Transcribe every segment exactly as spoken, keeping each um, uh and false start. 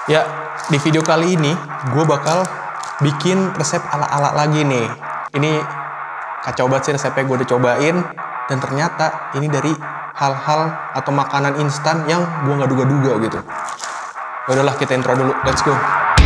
Ya, di video kali ini gue bakal bikin resep ala-ala lagi nih. Ini kacau banget sih resepnya, gue udah cobain. Dan ternyata ini dari hal-hal atau makanan instan yang gue nggak duga-duga gitu. Ya udahlah, kita intro dulu, let's go.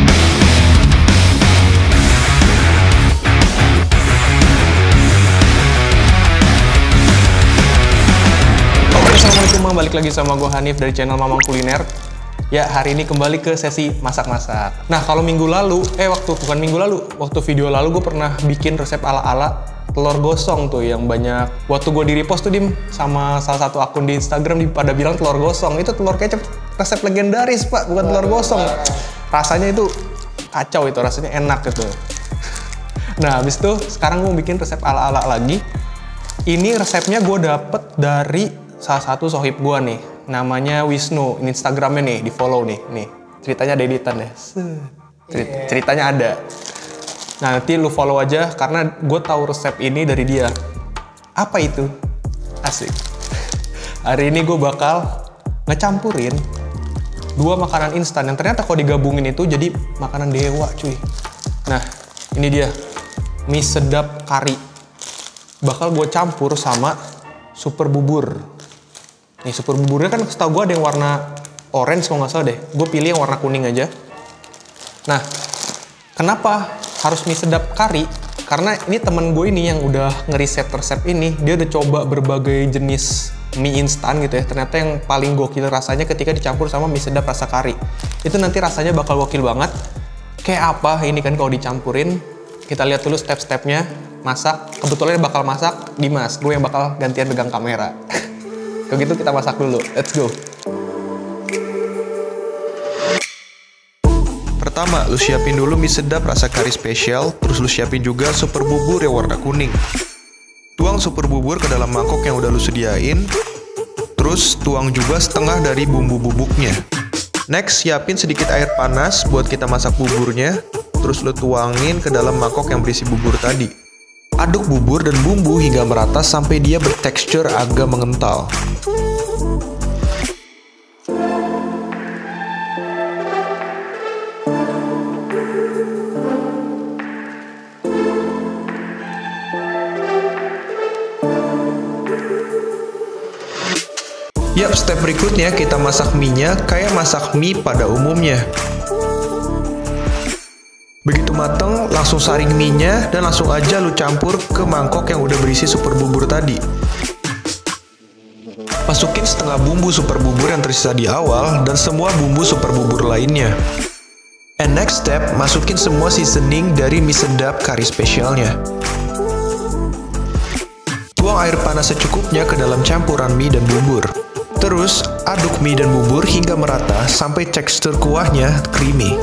Assalamualaikum, balik lagi sama gue Hanif dari channel Mamang Kuliner. Ya, hari ini kembali ke sesi masak-masak. Nah, kalau minggu lalu, eh waktu, bukan minggu lalu, waktu video lalu gue pernah bikin resep ala-ala telur gosong tuh yang banyak. Waktu gue di repost tuh dim sama salah satu akun di Instagram di pada bilang telur gosong. Itu telur kecap resep legendaris pak, bukan telur gosong. Rasanya itu kacau, itu rasanya enak gitu. Nah, habis itu sekarang gue bikin resep ala-ala lagi. Ini resepnya gue dapet dari salah satu sohib gue nih, namanya Wisnu. Ini Instagramnya nih, di follow nih. Nih ceritanya ada editan ya. Cerit ceritanya ada. Nah, nanti lu follow aja karena gue tahu resep ini dari dia. Apa itu? Asik. Hari ini gue bakal ngecampurin dua makanan instan yang ternyata kalau digabungin itu jadi makanan dewa cuy. Nah, ini dia mie sedap kari. Bakal gue campur sama super bubur. Nih super buburnya kan setahu gue ada yang warna orange kalau nggak salah deh. Gue pilih yang warna kuning aja. Nah, kenapa harus mie sedap kari? Karena ini temen gue ini yang udah ngeriset resep ini. Dia udah coba berbagai jenis mie instan gitu ya. Ternyata yang paling gokil rasanya ketika dicampur sama mie sedap rasa kari. Itu nanti rasanya bakal gokil banget. Kayak apa ini kan kalau dicampurin. Kita lihat dulu step-stepnya. Masak. Kebetulan bakal masak Dimas. Gue yang bakal gantian pegang kamera. Kalau gitu kita masak dulu, let's go. Pertama, lu siapin dulu mie sedap rasa kari spesial, terus lu siapin juga super bubur yang warna kuning. Tuang super bubur ke dalam mangkok yang udah lu sediain, terus tuang juga setengah dari bumbu bubuknya. Next, siapin sedikit air panas buat kita masak buburnya, terus lu tuangin ke dalam mangkok yang berisi bubur tadi. Aduk bubur dan bumbu hingga merata sampai dia bertekstur agak mengental. Yap, step berikutnya kita masak mie-nya kayak masak mie pada umumnya. Begitu mateng, langsung saring mie-nya dan langsung aja lu campur ke mangkok yang udah berisi super bubur tadi. Masukin setengah bumbu super bubur yang tersisa di awal dan semua bumbu super bubur lainnya. And next step, masukin semua seasoning dari mie sedap kari spesialnya. Tuang air panas secukupnya ke dalam campuran mie dan bubur. Terus, aduk mie dan bubur hingga merata sampai tekstur kuahnya creamy.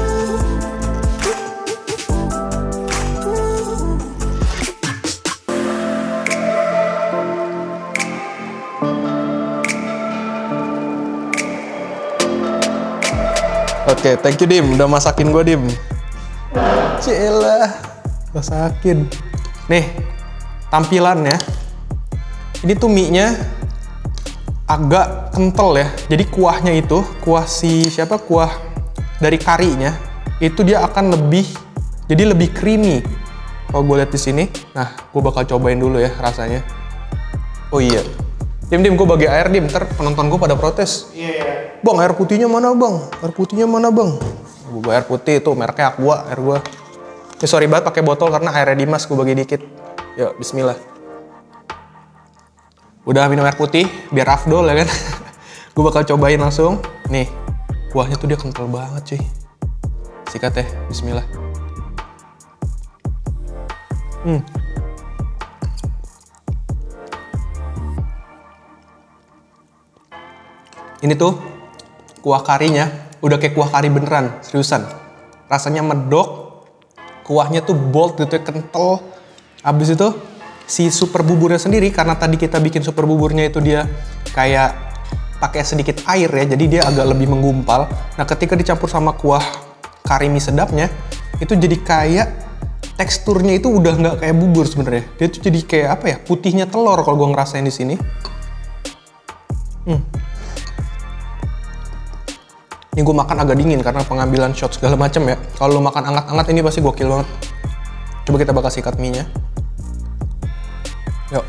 Oke, thank you Dim, udah masakin gue Dim. Cielah, masakin. Nih, tampilannya. Ini tuh mie-nya agak kental ya. Jadi kuahnya itu, kuah si siapa kuah dari karinya, itu dia akan lebih, jadi lebih creamy. Kalau gue lihat di sini, nah gue bakal cobain dulu ya rasanya. Oh iya, Dim Dim, gue bagi air Dim, ntar penonton gue pada protes. Iya yeah, yeah. Bang, air putihnya mana bang? Air putihnya mana bang? Gue air putih itu mereknya Aqua, air gue. Ini sorry banget pakai botol karena airnya Dimas, gue bagi dikit. Yuk, bismillah. Udah minum air putih, biar afdol ya kan. Gue bakal cobain langsung. Nih, kuahnya tuh dia kental banget cuy. Sikat ya, bismillah. Hmm. Ini tuh kuah karinya udah kayak kuah kari beneran, seriusan. Rasanya medok, kuahnya tuh bold gitu, kental. Abis itu si super buburnya sendiri, karena tadi kita bikin super buburnya itu dia kayak pakai sedikit air ya, jadi dia agak lebih menggumpal. Nah, ketika dicampur sama kuah kari mie sedapnya, itu jadi kayak teksturnya itu udah nggak kayak bubur sebenarnya. Dia tuh jadi kayak apa ya? Putihnya telur kalau gue ngerasain di sini. Hmm. Ini gue makan agak dingin karena pengambilan shot segala macem ya. Kalau lu makan anget-anget ini pasti gokil banget. Coba kita bakal sikat mie-nya. Yuk.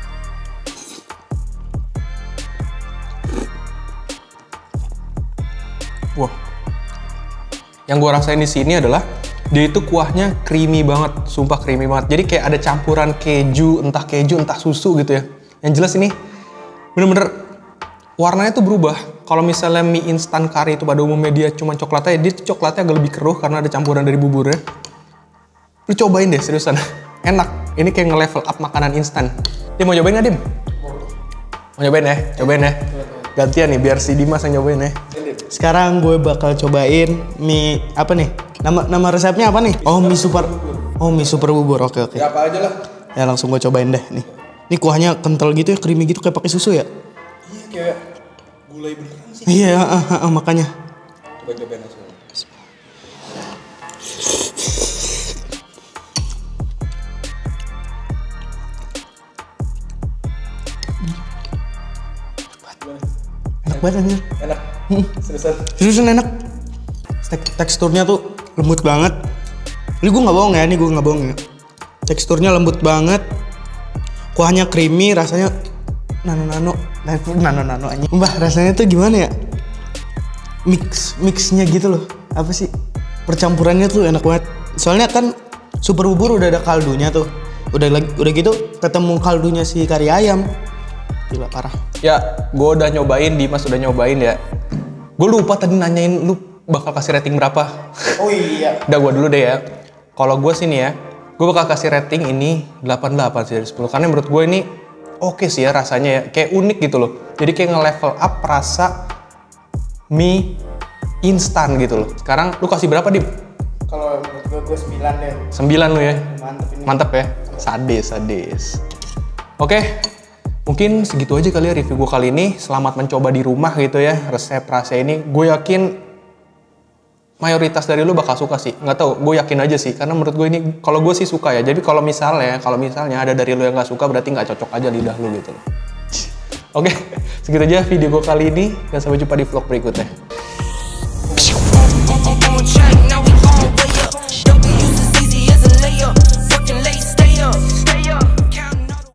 Wah. Yang gue rasain di sini adalah dia itu kuahnya creamy banget, sumpah creamy banget. Jadi kayak ada campuran keju, entah keju, entah susu gitu ya. Yang jelas ini bener-bener warnanya tuh berubah. Kalau misalnya mie instan kari itu pada umumnya dia cuma coklatnya, dia tuh coklatnya agak lebih keruh karena ada campuran dari buburnya. Lu cobain deh, seriusan. Enak. Ini kayak nge-level up makanan instan. Dia mau cobain nggak, Dim? Mau cobain ya? Cobain ya? Gantian nih, biar si Dimas yang cobain ya. Sekarang gue bakal cobain mie apa nih? Nama nama resepnya apa nih? Oh, mie super. Oh, mie super bubur. Oke, oke. Ya apa aja lah. Ya langsung gue cobain deh nih. Ini kuahnya kental gitu ya, creamy gitu kayak pakai susu ya? Iya, kayak gulai beneran sih. Iya, uh, uh, uh, makanya. Coba cobain langsung. Enak banget anjir. Enak. Seriusan. Seriusan enak. Tek teksturnya tuh lembut banget. Ini gue nggak bohong ya, ini gue nggak bohong ya. Teksturnya lembut banget. Kuahnya creamy, rasanya nano-nano. Nano-nano aja. Mbah, rasanya tuh gimana ya? Mix, mixnya gitu loh. Apa sih? Percampurannya tuh enak banget. Soalnya kan super bubur udah ada kaldunya tuh. Udah lagi udah gitu ketemu kaldunya si kari ayam. Gila parah. Ya, gue udah nyobain, Dimas udah nyobain ya. Gue lupa tadi nanyain lu bakal kasih rating berapa. Oh iya. Udah gue dulu deh ya. Kalau gue sini ya, gue bakal kasih rating ini delapan delapan sih dari sepuluh. Karena menurut gue ini oke sih ya rasanya ya. Kayak unik gitu loh. Jadi kayak nge-level up rasa mie instan gitu loh. Sekarang lu kasih berapa, Dim? Kalau menurut gue, gue sembilan deh. sembilan lu ya? Mantep ini. Mantep ya? Sadis, sadis. Oke. Mungkin segitu aja kali ya review gue kali ini. Selamat mencoba di rumah gitu ya resep rasa ini. Gue yakin mayoritas dari lu bakal suka sih. Nggak tahu, gue yakin aja sih. Karena menurut gue ini, kalau gue sih suka ya. Jadi kalau misalnya, kalau misalnya ada dari lu yang nggak suka, berarti nggak cocok aja lidah lu gitu loh. Oke, segitu aja video gue kali ini. Dan sampai jumpa di vlog berikutnya. Now we all way up. Don't be used as easy as a layup. Working late, stay up.